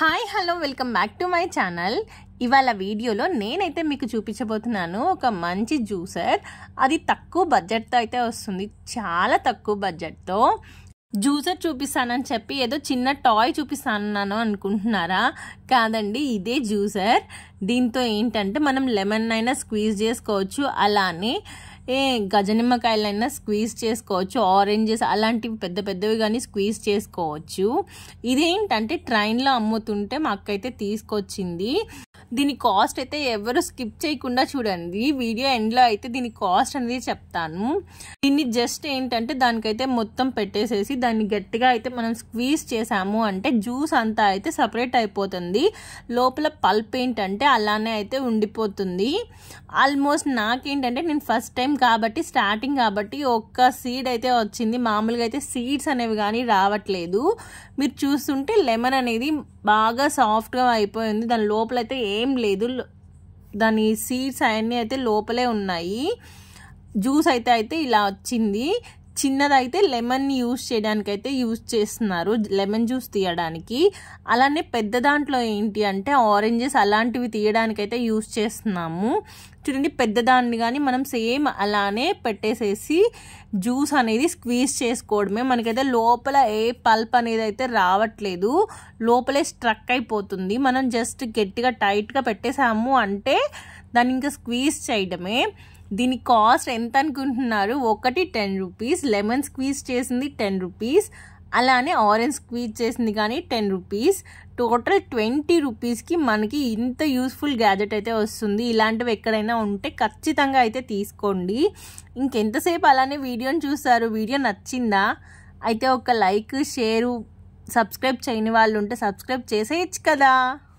Hi hello welcome back to my channel. ఇవాళ వీడియోలో నేనైతే మీకు చూపించబోతున్నాను ఒక మంచి జ్యూసర్. అది తక్కువ బడ్జెట్తో అయితే వస్తుంది, చాలా తక్కువ బడ్జెట్తో. జ్యూసర్ చూపిస్తానని చెప్పి ఏదో చిన్న టాయ్ చూపిస్తాను అనుకుంటున్నారా? కాదండి, ఇదే జ్యూసర్. దీంతో ఏంటంటే మనం లెమన్ అయినా స్క్వీజ్ చేసుకోవచ్చు, అలానే గజ నిమ్మకాయలైనా స్క్వీజ్ చేసుకోవచ్చు, ఆరెంజెస్ అలాంటివి పెద్ద పెద్దవి కానీ స్క్వీజ్ చేసుకోవచ్చు. ఇదేంటంటే ట్రైన్లో అమ్ముతుంటే మా అక్కయితే తీసుకొచ్చింది. దీని కాస్ట్ అయితే ఎవరు స్కిప్ చేయకుండా చూడండి. వీడియో ఎండ్లో అయితే దీని కాస్ట్ అనేది చెప్తాను. దీన్ని జస్ట్ ఏంటంటే దానికైతే మొత్తం పెట్టేసేసి దాన్ని గట్టిగా అయితే మనం స్క్వీజ్ చేసాము అంటే జ్యూస్ అంతా అయితే సపరేట్ అయిపోతుంది. లోపల పల్ప్ ఏంటంటే అలానే అయితే ఉండిపోతుంది. ఆల్మోస్ట్ నాకేంటంటే నేను ఫస్ట్ టైం కాబట్టి స్టార్టింగ్ కాబట్టి ఒక్క సీడ్ అయితే వచ్చింది. మామూలుగా అయితే సీడ్స్ అనేవి కానీ రావట్లేదు. మీరు చూస్తుంటే లెమన్ అనేది బాగా సాఫ్ట్గా అయిపోయింది. దాని లోపల అయితే ఏం లేదు, దాని సీడ్స్ అవన్నీ అయితే లోపలే ఉన్నాయి. జ్యూస్ అయితే ఇలా వచ్చింది. చిన్నదైతే లెమన్ యూజ్ చేయడానికి అయితే యూజ్ చేస్తున్నారు, లెమన్ జ్యూస్ తీయడానికి. అలానే పెద్ద దాంట్లో ఏంటి అంటే ఆరెంజెస్ అలాంటివి తీయడానికి అయితే యూజ్ చేస్తున్నాము. చూడండి, పెద్దదాన్ని కానీ మనం సేమ్ అలానే పెట్టేసేసి జ్యూస్ అనేది స్క్వీజ్ చేసుకోవడమే. మనకైతే లోపల ఏ పల్ప్ అనేది అయితే రావట్లేదు, లోపలే స్ట్రక్ అయిపోతుంది. మనం జస్ట్ గట్టిగా టైట్గా పెట్టేసాము అంటే దాన్ని ఇంకా స్క్వీజ్ చేయడమే. దీని కాస్ట్ ఎంత అనుకుంటున్నారు? ఒకటి 10 రూపీస్, లెమన్ స్క్వీజ్ చేసింది 10 రూపీస్, అలానే ఆరెంజ్ స్క్వీజ్ చేసింది కానీ 10 రూపీస్. టోటల్ 20 రూపీస్కి మనకి ఇంత యూస్ఫుల్ గ్యాజెట్ అయితే వస్తుంది. ఇలాంటివి ఎక్కడైనా ఉంటే ఖచ్చితంగా అయితే తీసుకోండి. ఇంకెంతసేపు అలానే వీడియోని చూస్తారు? వీడియో నచ్చిందా? అయితే ఒక లైక్, షేరు, సబ్స్క్రైబ్ చేయని వాళ్ళు ఉంటే సబ్స్క్రైబ్ చేసేయచ్చు కదా.